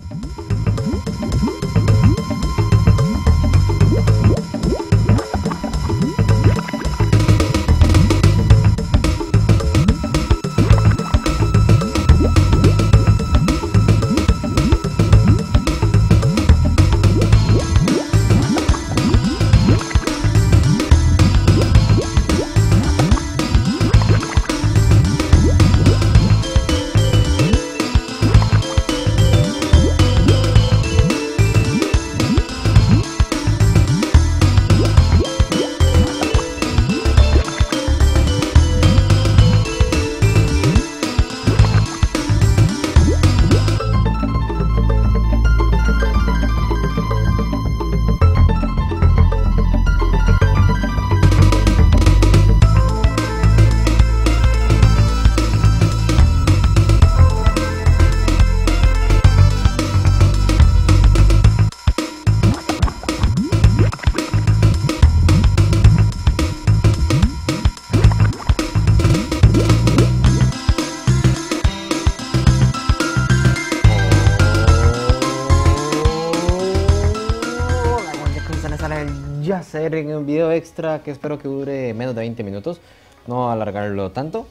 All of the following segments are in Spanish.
Hacer en un video extra que espero que dure menos de 20 minutos, no alargarlo tanto.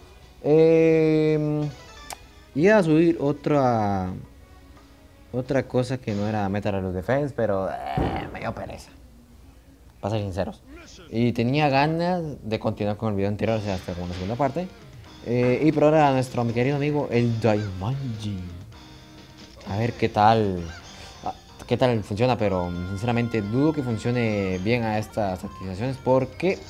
Y a subir otra cosa que no era Metal Gear Defense, pero me dio pereza, para ser sinceros. Y tenía ganas de continuar con el video anterior, o sea, hasta con la segunda parte. Y por ahora nuestro mi querido amigo el Daimanji. A ver qué tal funciona, pero sinceramente dudo que funcione bien a estas actualizaciones. ¿Por qué?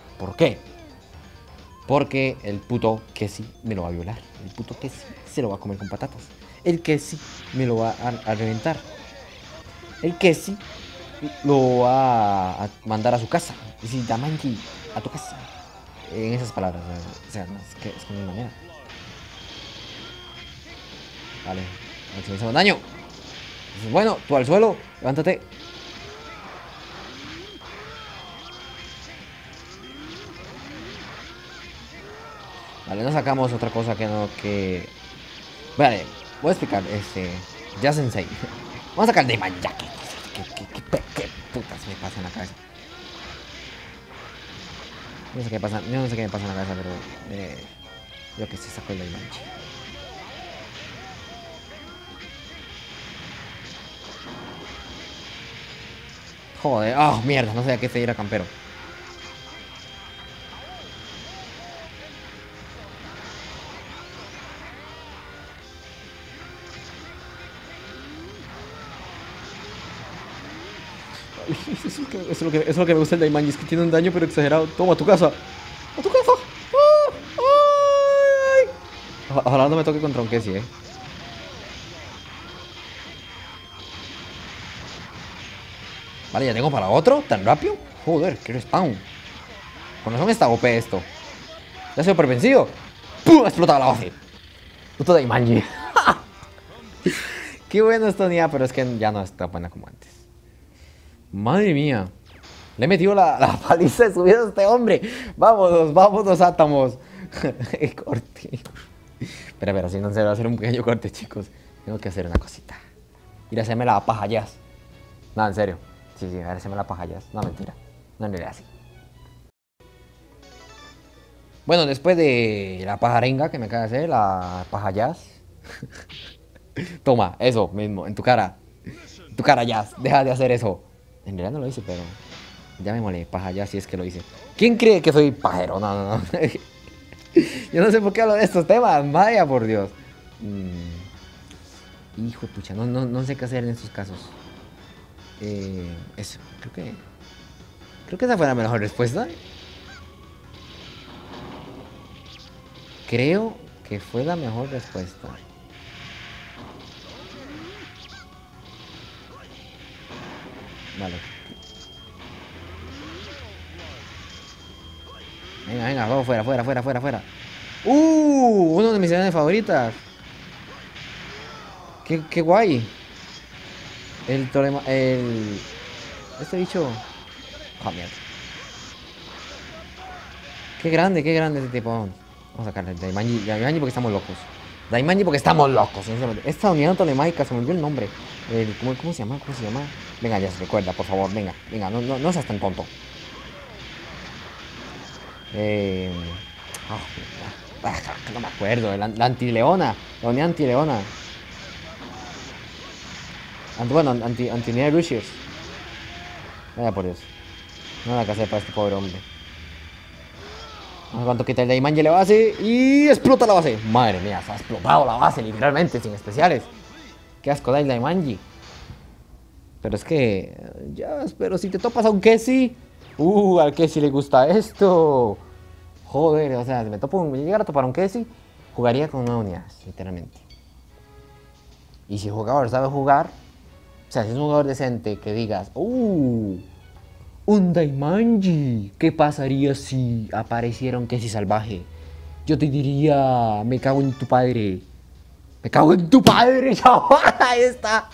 Porque el puto que sí me lo va a violar. El puto que sí se lo va a comer con patatas. El que sí me lo va a reventar. El que sí lo va a mandar a su casa. Es decir, Daimanji, a tu casa. En esas palabras. O sea, no, es que no hay manera. Vale, maximizamos daño. Bueno, tú al suelo, levántate. Vale, no sacamos otra cosa que no que... Vale, voy a explicar, ya Sensei. Vamos a sacar Daimanji. ¿Qué putas me pasa en la cabeza? No sé qué pasa, yo no sé qué me pasa en la cabeza, pero... yo que sé, saco el Daimanji. Joder, oh, mierda, no sabía que este era campero. Eso es lo que me gusta el Daimanji, es que tiene un daño pero exagerado. Toma, a tu casa. ¡A tu casa! ¡Ay! Ojalá no me toque contra un Kessie, Vale, ya tengo para otro, tan rápido. Joder, qué respawn. Con razón está OP esto. Ya soy por vencido. ¡Pum! Ha explotado la base. Puto Daimanji. Qué bueno esta unidad, pero es que ya no está buena como antes. Madre mía. Le he metido la paliza de su vida a este hombre. Vámonos, átomos. Corte. Espera, si no se va a hacer un pequeño corte, chicos. Tengo que hacer una cosita. Ir a hacerme la paja jazz. No, en serio. Sí, a ver, hacerme la paja jazz. No, mentira. No le así. Bueno, después de la pajarenga que me acaba de hacer, la paja jazz. Toma, eso mismo, en tu cara. En tu cara, jazz. Deja de hacer eso. En realidad no lo hice, pero... ya me molé, paja jazz, si es que lo hice. ¿Quién cree que soy pajero? No. Yo no sé por qué hablo de estos temas. Vaya por Dios. Hijo de pucha, no sé qué hacer en estos casos. Eso, creo que esa fue la mejor respuesta. Creo que fue la mejor respuesta. Vale. Venga, vamos fuera. Una de mis escenas favoritas. Qué guay. Este bicho. Oh, mierda. Qué grande este tipo. Vamos a sacarle Daimanji porque estamos locos. Esta unidad tolemágica, se me olvidó el nombre. ¿Cómo se llama? ¿Cómo se llama? Venga, ya se recuerda, por favor, venga, venga, no seas tan tonto. Eh, no me acuerdo, la antileona, la unidad antileona. Bueno, anti-unidad Rushers. Vaya por Dios. No la casa para este pobre hombre. Cuánto quita el Daimanji la base y explota la base. Madre mía, se ha explotado la base literalmente, sin especiales. Qué asco da el Daimanji. Pero es que, ya, pero si te topas a un Kessie. Al Kessie le gusta esto. Joder, o sea, si me llegara a topar a un Kessie, jugaría con 9 unidades, literalmente. Y si el jugador sabe jugar, o sea, si es un jugador decente que digas, un Daimanji, ¿qué pasaría si apareciera un Kessie salvaje? Yo te diría, me cago en tu padre. Me cago en tu padre, chaval. Ahí está.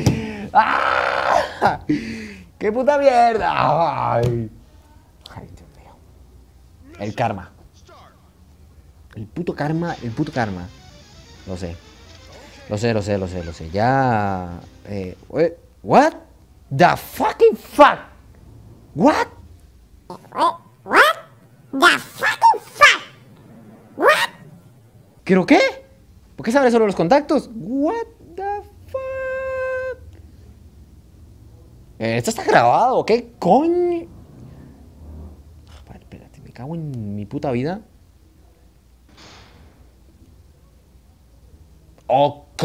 ¡Ah! ¡Qué puta mierda! Ay, Dios mío. El karma. El puto karma, el puto karma. Lo sé. Lo sé. Ya... what? The fucking fuck? What? What the fucking fuck? What? ¿Creo qué? ¿Por qué sabré solo los contactos? What the fuck? ¿Esto está grabado? ¿Qué coño? Vale, espérate, me cago en mi puta vida. Ok.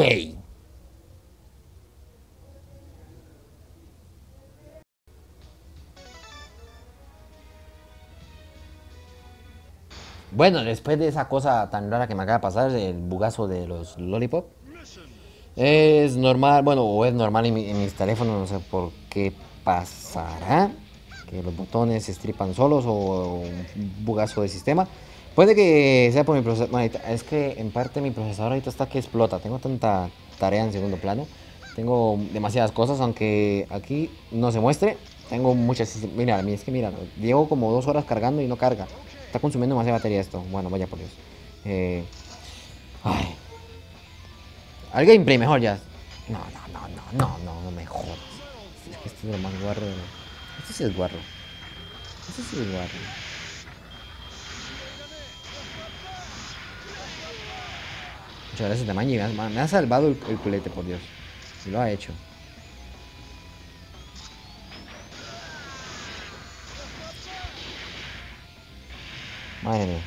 Bueno, después de esa cosa tan rara que me acaba de pasar, el bugazo de los Lollipop, es normal, bueno, o es normal en mis teléfonos, no sé por qué pasará, que los botones se estripan solos o un bugazo de sistema. Puede que sea por mi procesador, bueno, es que en parte mi procesador ahorita está que explota, tengo tanta tarea en segundo plano, tengo demasiadas cosas, aunque aquí no se muestre, tengo muchas, mira, es que mira, llevo como 2 horas cargando y no carga. Está consumiendo demasiada batería esto. Bueno, vaya por Dios. Ay. Al gameplay mejor ya. No me jodas. Es que esto es lo más guarro. Este sí es guarro. Este sí es guarro. Muchas gracias, Daimanji. Me ha salvado el culete, por Dios. Y lo ha hecho. Madre mía.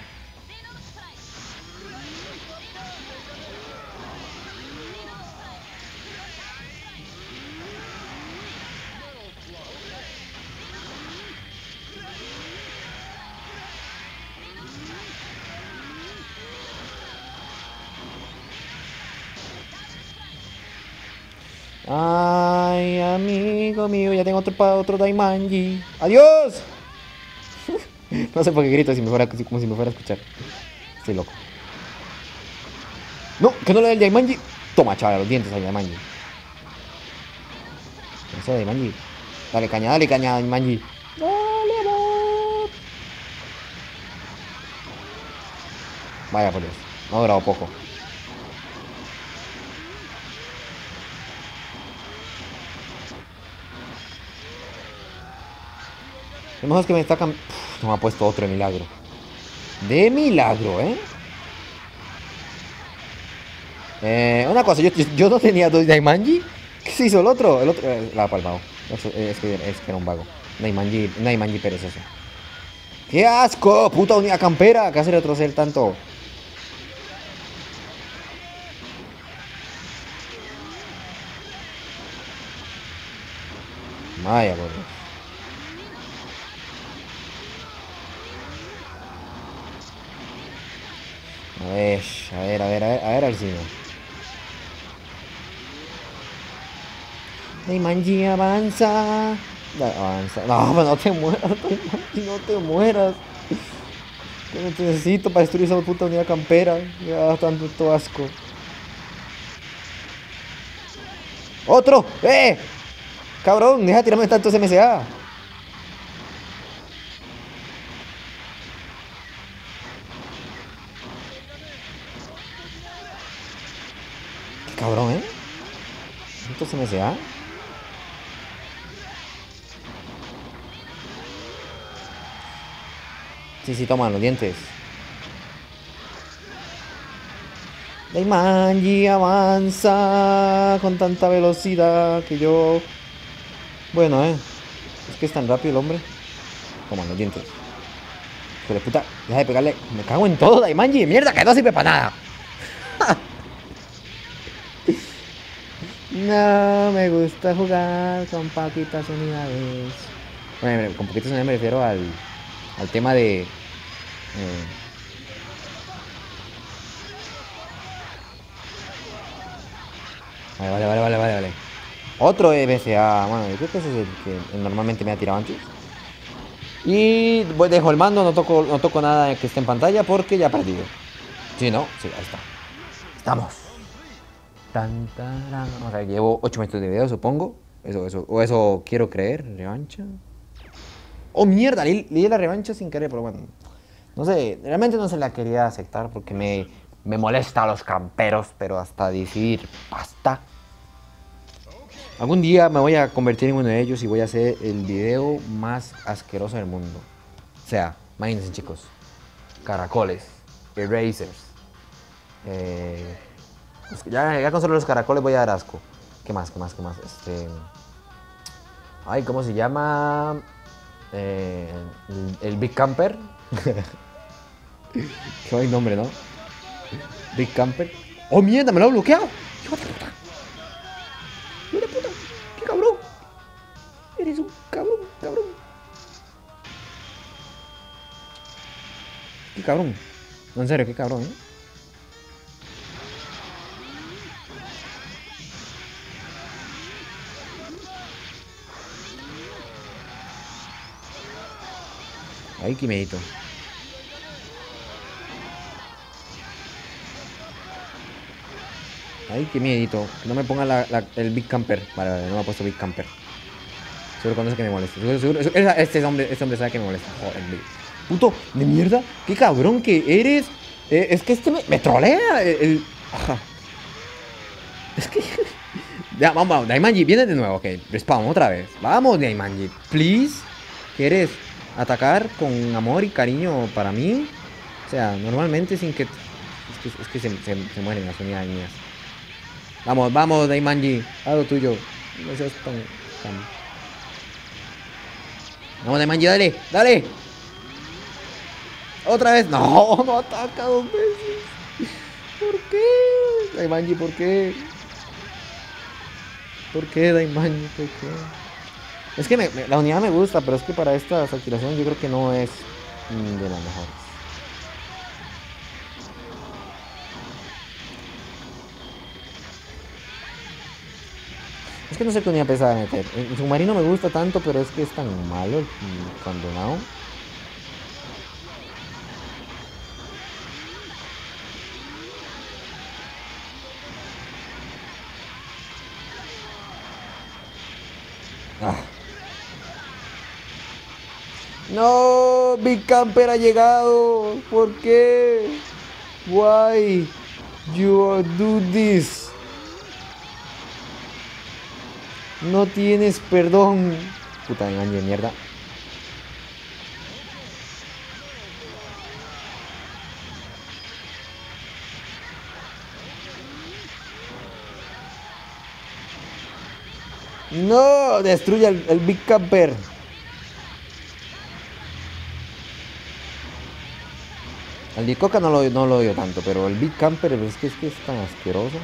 Ay, amigo mío, ya tengo otro Daimanji. ¡Adiós! No sé por qué grito, como si me fuera a escuchar. Estoy loco. No, que no le dé el Daimanji. Toma, chaval, los dientes al Daimanji. Eso, Daimanji. Dale caña, Daimanji. Dale, bot. Vaya por Dios. No ha durado poco. Lo mejor es que me está cambiando. No me ha puesto otro de milagro. De milagro, ¿eh? Una cosa, yo no tenía 2 Daimanji. ¿Qué se hizo el otro? El otro la ha palmado. Es que era un vago. Daimanji perezoso. ¡Qué asco! ¡Puta unidad campera! ¿Qué hace retroceder tanto? Vaya, por Dios. A ver, Alcino. Daimanji, avanza. Avanza. No, no te mueras, Daimanji, no te mueras. Yo no te necesito para destruir esa puta unidad campera. Ya tanto asco. ¡Otro! ¡Eh! Cabrón, deja de tirarme tantos MSA. Qué cabrón, ¿eh? ¿200 MSA? Sí, sí, toman los dientes. Daimanji avanza con tanta velocidad que yo... Bueno, es que es tan rápido el hombre. Toman los dientes. Hijo de puta, deja de pegarle. Me cago en todo, Daimanji. Mierda, que no sirve para nada. No me gusta jugar con poquitas unidades. Bueno, con poquitas unidades me refiero al tema de... Vale. Otro MSA. Bueno, yo creo que ese es el que normalmente me ha tirado antes. Y dejo el mando, no toco nada que esté en pantalla porque ya he perdido. Sí, ¿no? Sí, ahí está. Estamos. Vamos a ver, llevo 8 minutos de video, supongo. Eso quiero creer. Revancha. Oh, mierda, leí la revancha sin querer, pero bueno. No sé, realmente no se la quería aceptar porque me molesta a los camperos, pero hasta decidir, basta. Algún día me voy a convertir en uno de ellos y voy a hacer el video más asqueroso del mundo. O sea, imagínense, chicos. Caracoles, erasers. Ya con solo los caracoles voy a dar asco. ¿Qué más? Ay, ¿cómo se llama? El Big Camper. Qué buen nombre, ¿no? Big Camper. ¡Oh, mierda! ¡Me lo he bloqueado! ¡Hijo de puta! ¡Hijo de puta! ¡Qué cabrón! Eres un cabrón. ¡Qué cabrón! No, en serio, qué cabrón, ¿eh? Ay, qué medito. Ay, qué miedito. Que no me ponga el Big Camper. Vale, no me ha puesto Big Camper. Seguro cuando sé que me molesta. Seguro, este hombre sabe que me molesta. Joder, puto, de mierda. Qué cabrón que eres. Es que este me trolea. Ajá. Es que... Ya, vamos, Daimanji, viene de nuevo. Ok, respawn otra vez. Vamos, Daimanji, please. ¿Quieres atacar con amor y cariño para mí? O sea, normalmente sin que... Es que se mueren las unidades mías. Vamos, Daimanji, haz lo tuyo. No seas tan... Vamos, Daimanji, dale. Otra vez. No ataca 2 veces. ¿Por qué? Daimanji, ¿por qué? ¿Por qué, Daimanji? ¿Por qué? Es que la unidad me gusta, pero es que para estas activaciones yo creo que no es de las mejores. Es que no sé qué unidad pesada meter. El submarino me gusta tanto, pero es que es tan malo el condenado. No, Big Camper ha llegado. ¿Por qué? Why you do this? No tienes perdón. Puta engaño de mierda. No, destruye el Big Camper. El de Coca no lo odio tanto, pero el Big Camper es que es tan asqueroso.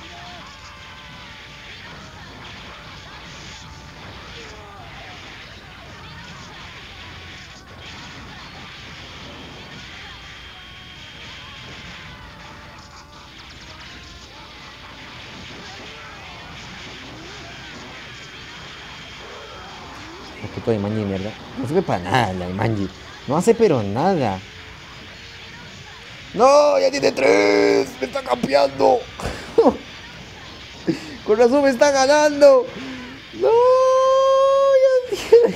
El puto Daimanji de mierda. No sirve para nada el Daimanji. No hace pero nada. ¡No! ¡Ya tiene 3! ¡Me está campeando! Con razón me está ganando. ¡No! ¡Ya tiene!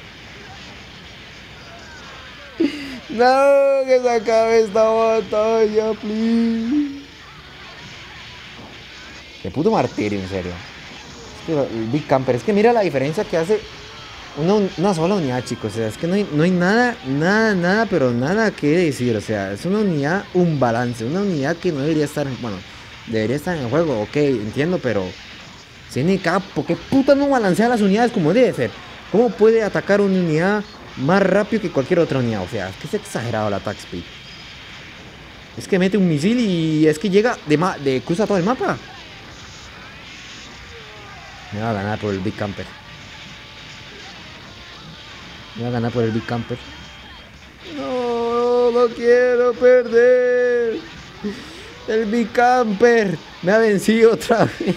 ¡No! ¡Que se acabe esta batalla, please! ¡Qué puto martirio, en serio! Es que el Big Camper, es que mira la diferencia que hace una sola unidad, chicos. O sea, es que no hay nada, pero nada que decir. O sea, es una unidad, un balance, una unidad que no debería estar, bueno, debería estar en el juego, ok, entiendo, pero CNK, ¿por qué puta no balancea las unidades como debe ser? ¿Cómo puede atacar una unidad más rápido que cualquier otra unidad? O sea, es que es exagerado el attack speed. Es que mete un misil y es que llega de cruza todo el mapa. Me va a ganar por el Big Camper. Me va a ganar por el Big Camper. No quiero perder. El Big Camper me ha vencido otra vez.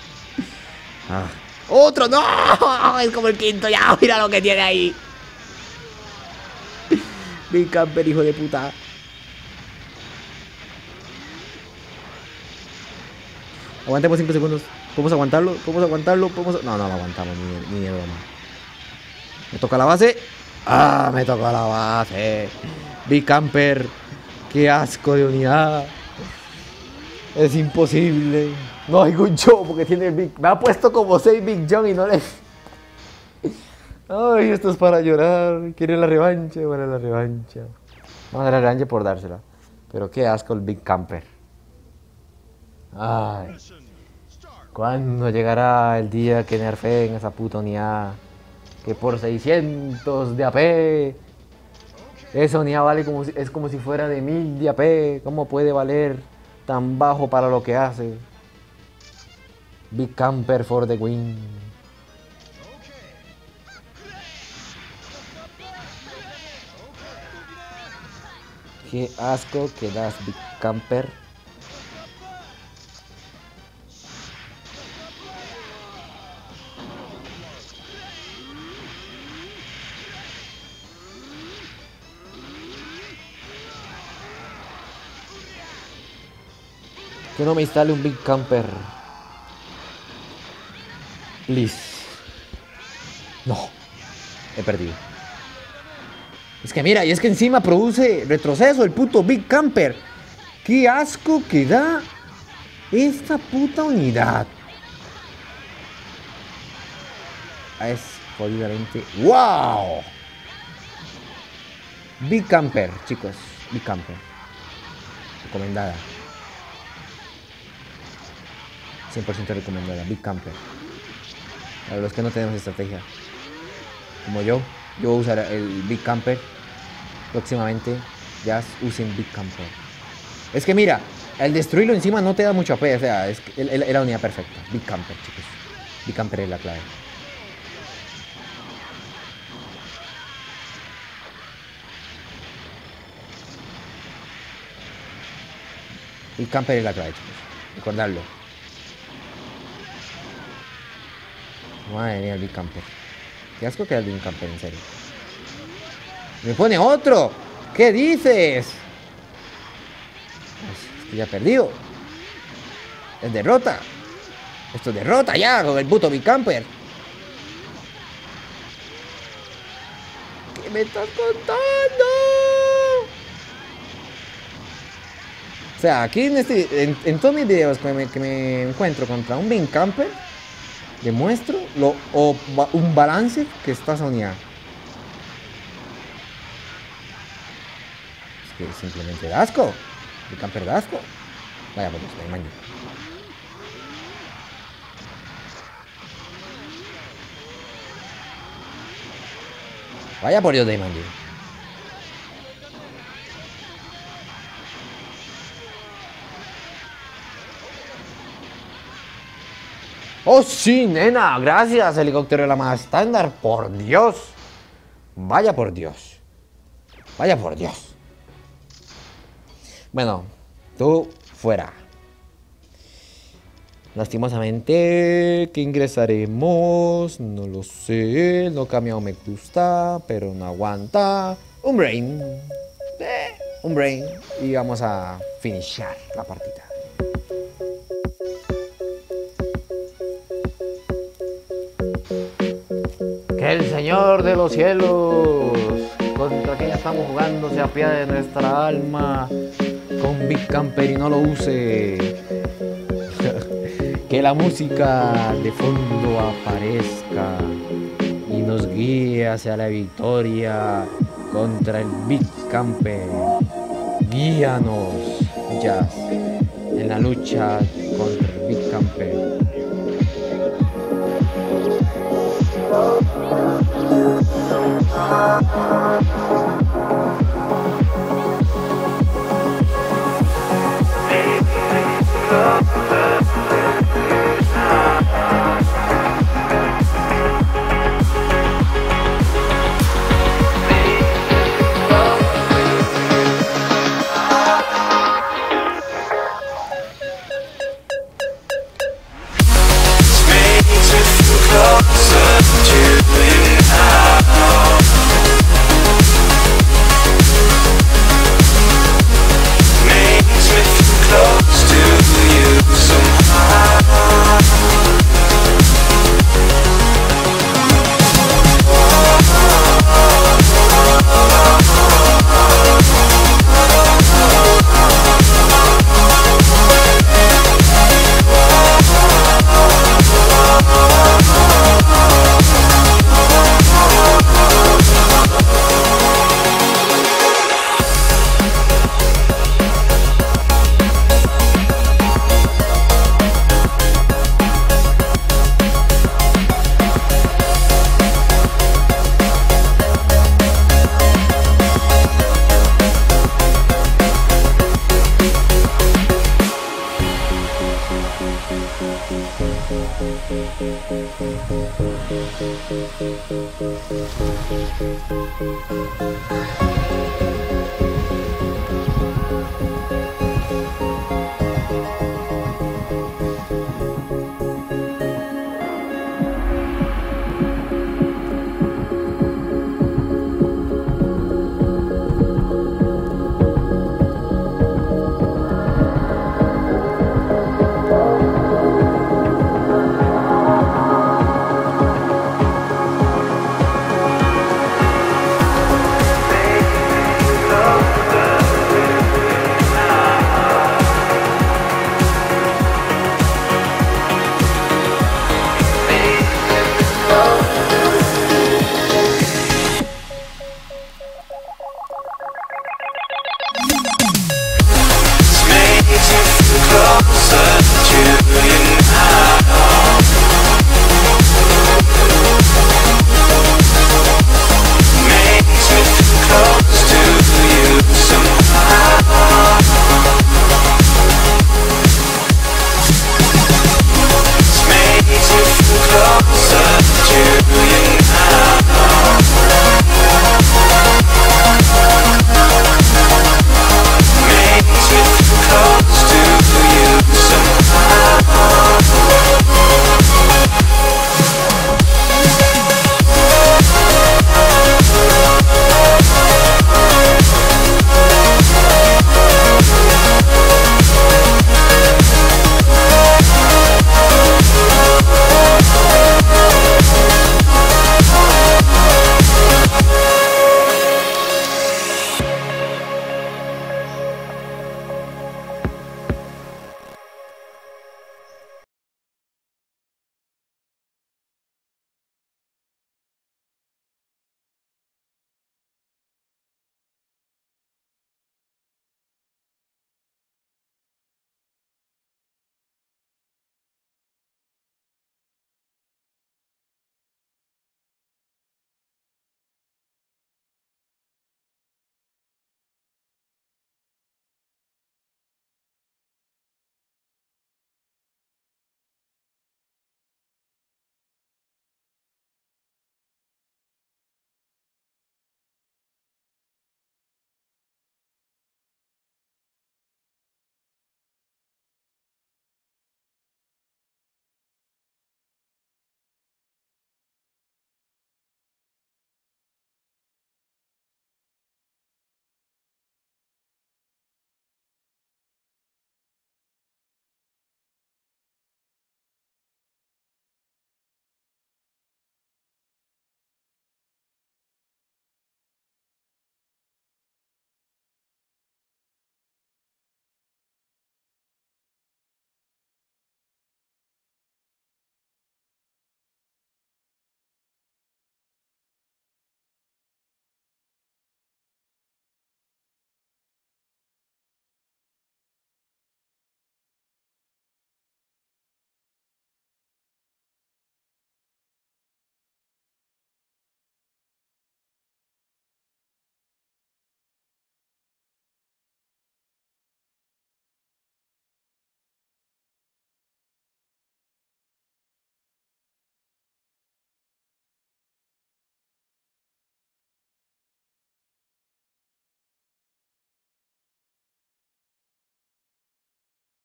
¡Otro! ¡No! Es como el quinto ya. Mira lo que tiene ahí. Big Camper, hijo de puta. Aguantemos 5 segundos. ¿Podemos aguantarlo? No lo aguantamos ni de broma. Me toca la base. Me toca la base. Big Camper. Qué asco de unidad. Es imposible. No hay un show porque tiene el Big. Me ha puesto como 6 Big John y no le. Ay, esto es para llorar. Quiere la revancha. Bueno, la revancha. Vamos a dar la revancha por dársela. Pero qué asco el Big Camper. Ay. ¿Cuándo llegará el día que nerfeen esa puta unidad? Que por 600 de AP. Esa unidad vale es como si fuera de 1000 de AP. ¿Cómo puede valer tan bajo para lo que hace? Big Camper for the win. Qué asco que das, Big Camper. Que no me instale un Big Camper. Please. No. He perdido. Es que mira, y es que encima produce retroceso el puto Big Camper. Qué asco que da esta puta unidad. Es jodidamente. ¡Wow! Big Camper, chicos. Big Camper. Recomendada. 100% recomendada. Big Camper. Para los que no tenemos estrategia. Como yo usaré el Big Camper. Próximamente ya usen Big Camper. Es que mira, el destruirlo encima no te da mucho AP. O sea, es la unidad perfecta. Big Camper, chicos. Big Camper es la clave. Big Camper es la clave, chicos. Recordarlo. Madre mía, el Big Camper. Qué asco que el Big Camper, en serio. ¡Me pone otro! ¿Qué dices? Es que ya he perdido. Es derrota. Esto es derrota ya con el puto Big Camper. ¿Qué me estás contando? O sea, aquí en todos mis videos que me encuentro contra un Big Camper, demuestro un balance que está soñado. Es que simplemente da asco. El camper da asco. Vaya, pues está de mañana. Vaya por Dios de Mandy. Oh, sí, nena, gracias, helicóptero de la más estándar. Por Dios. Vaya por Dios. Vaya por Dios. Bueno, tú fuera. Lastimosamente, ¿qué ingresaremos? No lo sé. No cambiado me gusta, pero no aguanta. Un brain. Un brain. Y vamos a finishar la partida. Que el Señor de los cielos, contra quien estamos jugando, se apiade de nuestra alma con Big Camper y no lo use. Que la música de fondo aparezca y nos guíe hacia la victoria contra el Big Camper. Guíanos, Jazz, en la lucha contra el Big Camper.